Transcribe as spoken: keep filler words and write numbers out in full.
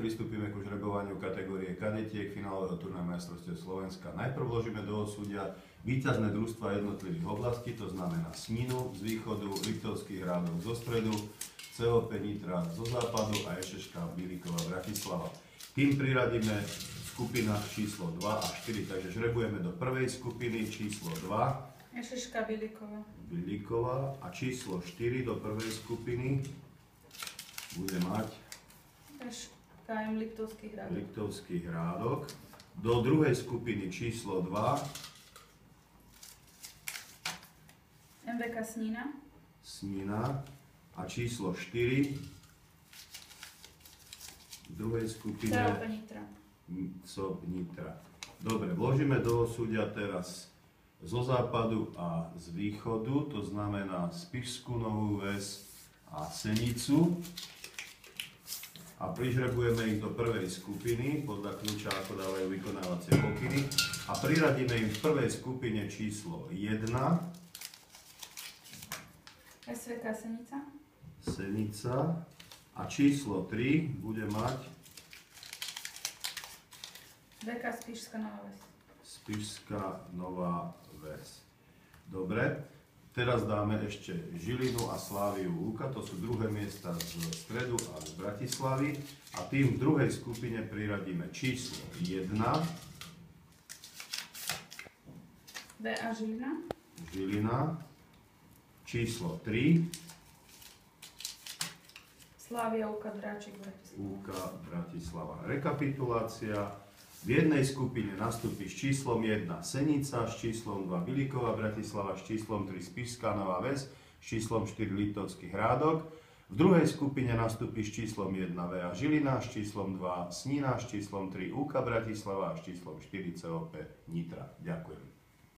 pristúpime ku žrebovaniu kategórie kadetiek finálového turnaja majstrovstiev Slovenska. Najprv vložíme do osúdia víťazné družstva jednotlivých oblastí, to znamená Sninu z východu, Liptovský Hrádok zo stredu, cé ó pé Nitra zo západu a es eš ká Bilíková Bratislava. Tým priradíme v skupinách číslo dva a štyri, takže žrebujeme do prvej skupiny číslo dva. es eš ká Bilíková. Bilíková a číslo štyri do prvej skupiny bude mať es ká em Liptovský Hrádok. Liptovský Hrádok. Do druhej skupiny číslo dva em vé ká Snina. Snina a číslo štyri v druhej skupine cé ó pé Nitra. cé ó pé Nitra. Dobre, vložíme do osúdia teraz zo západu a z východu, to znamená Spišskú Novú Ves a Senicu. A prižrebujeme ich do prvej skupiny, podľa kľúča, ako dávajú vykonávacie pokyny. A priradíme im v prvej skupine číslo jeden. es vé ká Senica. Senica. A číslo tri bude mať vé ká Spišská Nová Ves. Spišská Nová Ves. Dobre. Teraz dáme ešte Žilinu a Sláviu Lúka, to sú druhé miesta z stredu a z Bratislavy. A tým v druhej skupine priradíme číslo jeden. vé á Žilina. Žilina. Číslo tri. Slávia Úka Dráčik Bratislava. Úka Bratislava. Rekapitulácia. V jednej skupine nastúpi s číslom jeden Senica, s číslom dva Bilíková Bratislava, s číslom tri Spišská Nová Ves, s číslom štyri Liptovský Hrádok. V druhej skupine nastúpi s číslom jeden vé á Žilina, s číslom dva Snina, s číslom tri Úka Bratislava a s číslom štyri cé ó pé Nitra. Ďakujem.